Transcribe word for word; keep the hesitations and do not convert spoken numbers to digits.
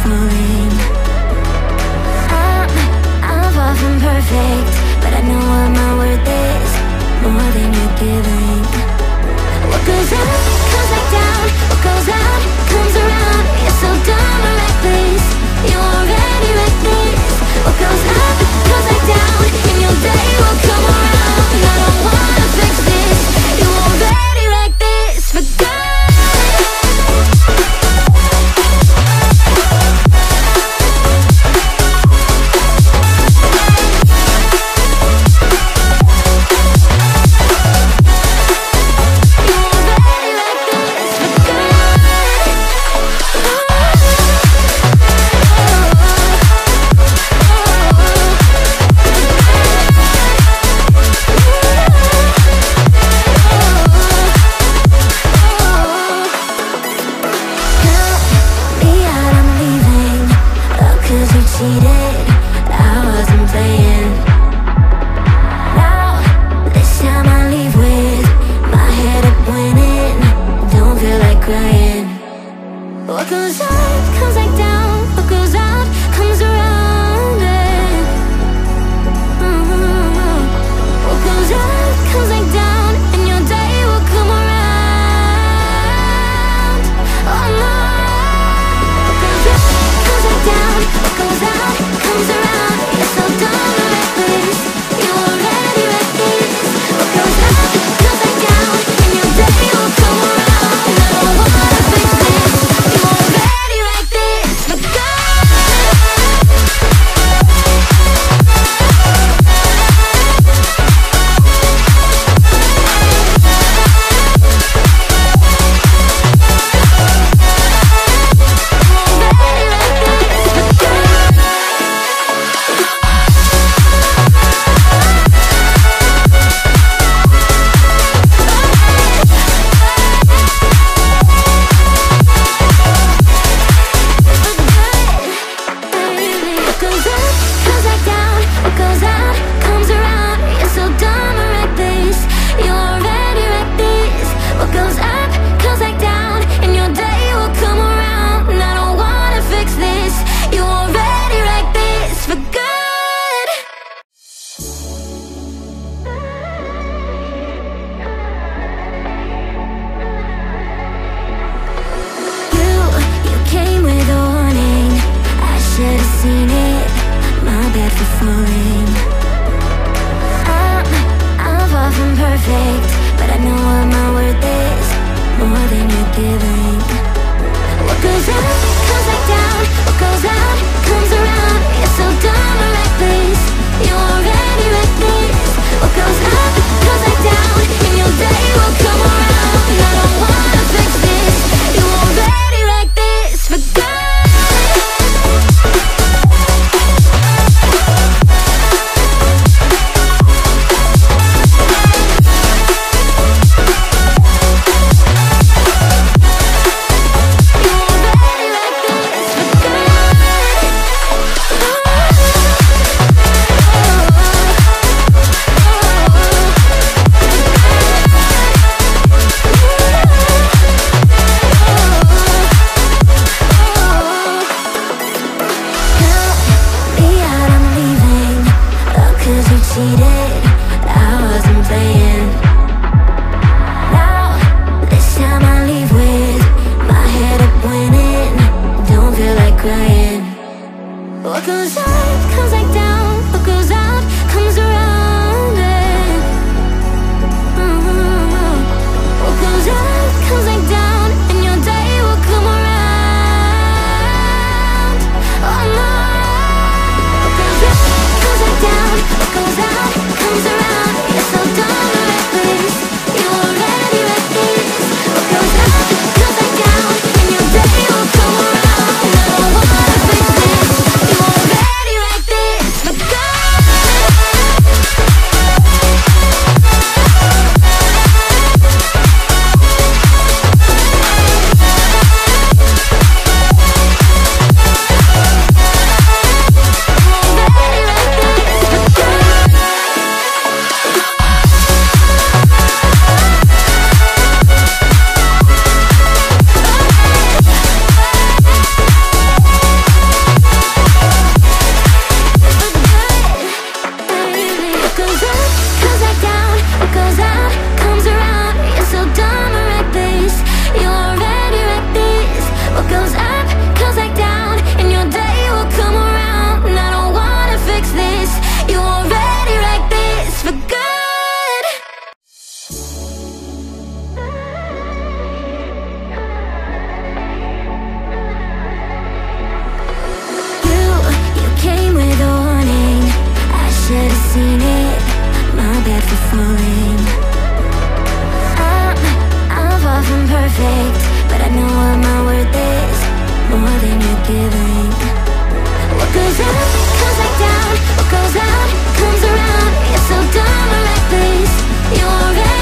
falling. I'm, I'm far from perfect, but I know what my worth is, more than you're giving. What goes up, comes back down. What goes out, comes around. You're so dumb or reckless, you already wrecked this. What goes up, comes back down, and your day will come around. I don't wanna fix this, you already wrecked this for good. What goes up, comes back down. What goes out, comes around. And mm-hmm. What goes up, comes back down, and your day will come around. Oh no. What goes up, comes back down. What goes out, comes around. You're so dumb and reckless, you already wrecked this. What goes up, comes back down, and your day will come around. I don't wanna fix this, you already wrecked this for good. What goes up, comes back down. What goes out, comes around. You're so dumb and reckless, you already wrecked this. What goes up, comes back down, and your day will come around. And I don't wanna fix this, you already wrecked this for good. You, you came with a warning, I should've seen it, my bad for falling. I'm, I'm far from perfect, but I know what my worth is, more than you're giving. What goes up, comes back down. What goes out, comes around. You're so dumb and reckless, you already wrecked this. What goes up, comes back down, and your day will come around. I don't wanna fix this, you already wrecked this for good. perfect, but I know what my worth is, more than you're giving. What goes up, comes back down. What goes out, comes around. You're so dumb, reckless. You already